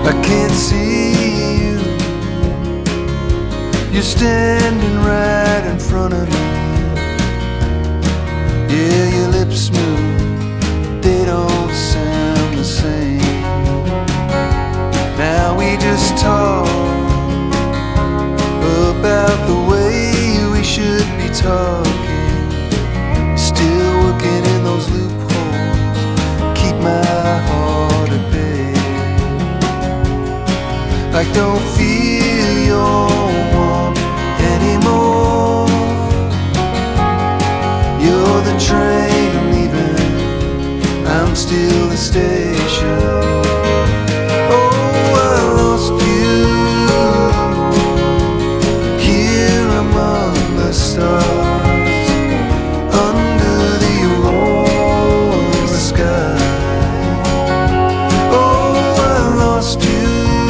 I can't see you. You're standing right in front of me. Yeah, your lips move, they don't sound the same. Now we just talk about the way we should be talking. Still working in those loopholes, keep my heart at bay. Like don't feel your warmth anymore. You're the train leaving, I'm still the station. Oh, I lost you here among the stars, under the Aurora Skies. Oh, I lost you,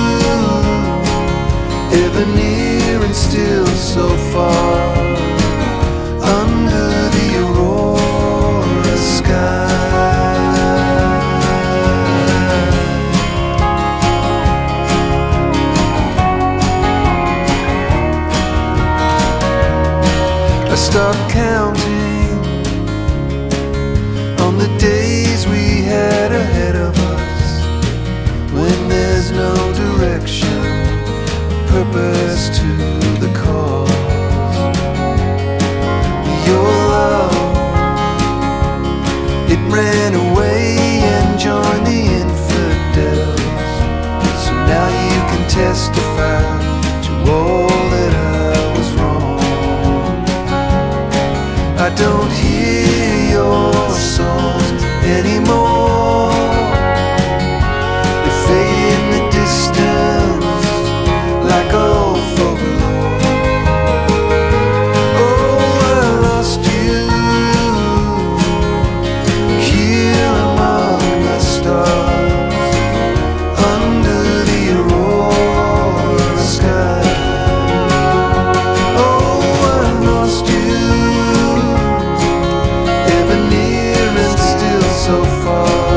ever near and still so far, under the Aurora Skies. I start counting on the days we had ahead of us, when there's no direction, purpose to the cause. Your love, it ran away and joined the infidels. So now you can testify to all that I was wrong. I don't hear your songs anymore. They fade in the distance like old folklore. Oh, I lost you here among the stars, under the Aurora Skies. Oh, I lost you, ever near and still so far,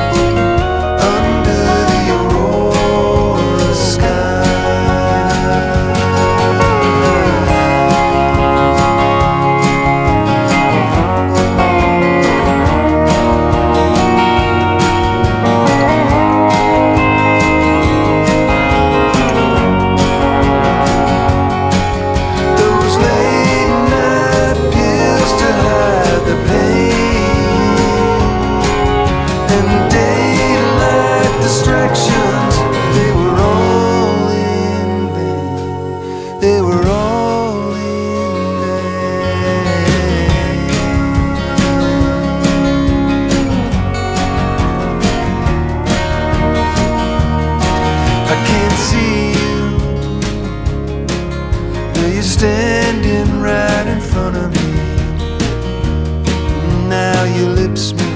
under the Aurora Skies. Those late night pills to hide the pain, and daylight distractions, they were all in vain. They were all in vain. I can't see you. Now you're standing right in front of me. Now your lips move,